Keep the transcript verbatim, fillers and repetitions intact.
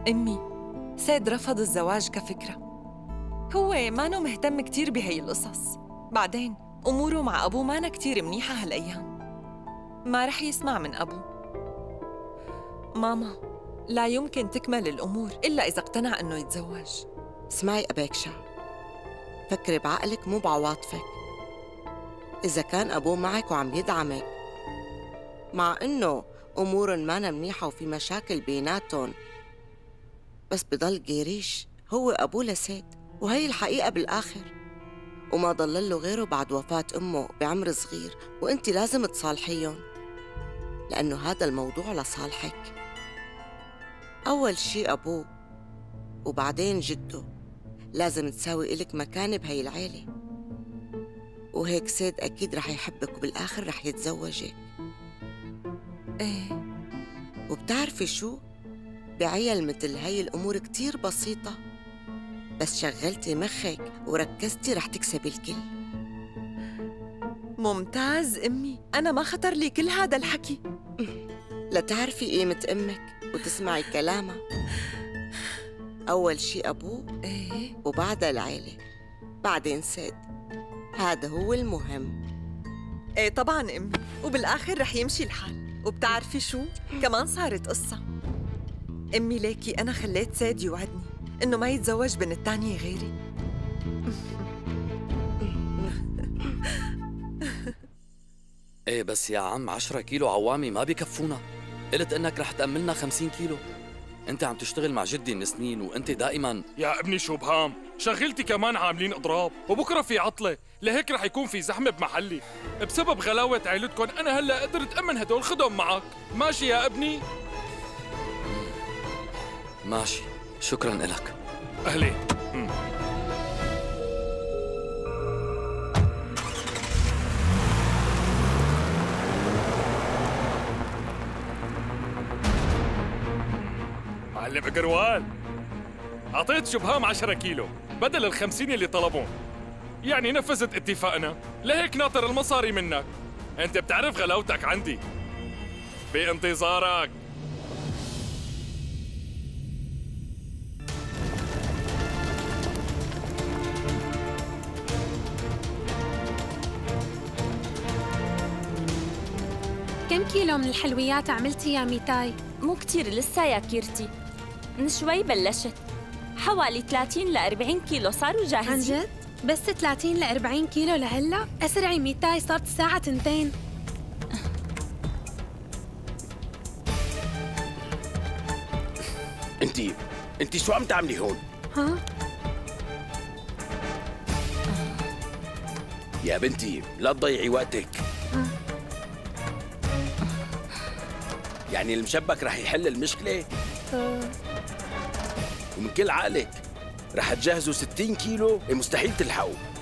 أمي، سيد رفض الزواج كفكرة. هو مانو مهتم كتير بهي القصص. بعدين أموره مع أبوه مانا كتير منيحة هالأيام. ما رح يسمع من أبوه. ماما، لا يمكن تكمل الأمور إلا إذا اقتنع إنه يتزوج. اسمعي أبيكشا، فكري بعقلك مو بعواطفك. إذا كان أبوه معك وعم يدعمك، مع إنه أمور مانا منيحة وفي مشاكل بيناتهم، بس بضل قيريش هو أبوه لسيد، وهي الحقيقة بالآخر. وما ضل له غيره بعد وفاة أمه بعمر صغير، وإنتي لازم تصالحيهم، لأنه هذا الموضوع لصالحك. أول شي أبوه وبعدين جده لازم تساوي إلك مكان بهي العيلة، وهيك سيد أكيد رح يحبك وبالآخر رح يتزوجك. إيه. وبتعرفي شو؟ بعيل مثل هاي الأمور كتير بسيطة، بس شغلتي مخك وركزتي رح تكسبي الكل. ممتاز أمي، أنا ما خطر لي كل هذا الحكي. لتعرفي قيمة أمك وتسمعي كلامها. أول شي أبوه، إيه؟ وبعدها العيلة، بعدين سيد. هذا هو المهم. إيه طبعاً أمي، وبالآخر رح يمشي الحال. وبتعرفي شو؟ كمان صارت قصة. أمي ليكي أنا خليت سيد يوعدني إنه ما يتزوج بنت تانية غيري. ايه بس يا عم عشرة كيلو عوامي ما بكفونا. قلت انك رح تأملنا خمسين كيلو. انت عم تشتغل مع جدي من سنين وانت دائما. يا ابني شو بهام، شغلتي كمان عاملين اضراب، وبكره في عطله، لهيك رح يكون في زحمه بمحلي بسبب غلاوه عيلتكم. انا هلا قدرت امن هدول، خدهم معك. ماشي يا ابني؟ ماشي، شكرا لك. اهلين. معلم قروال، أعطيت شبهام عشرة كيلو بدل الخمسين اللي طلبون، يعني نفذت اتفاقنا، لهيك ناطر المصاري منك. أنت بتعرف غلاوتك عندي، بانتظارك. كم كيلو من الحلويات عملتي يا ميتاي؟ مو كتير لسه يا كيرتي، من شوي بلشت. حوالي ثلاثين ل أربعين كيلو صاروا جاهزين. عن جد؟ بس ثلاثين ل أربعين كيلو لهلا؟ أسرعي ميتاي، صارت الساعة تنتين. انتي انتي شو عم تعملي هون؟ ها؟ يا بنتي لا تضيعي وقتك. ها؟ يعني المشبك رح يحل المشكلة؟ أه. ومن كل عقلك رح تجهزوا ستين كيلو مستحيل تلحقوا.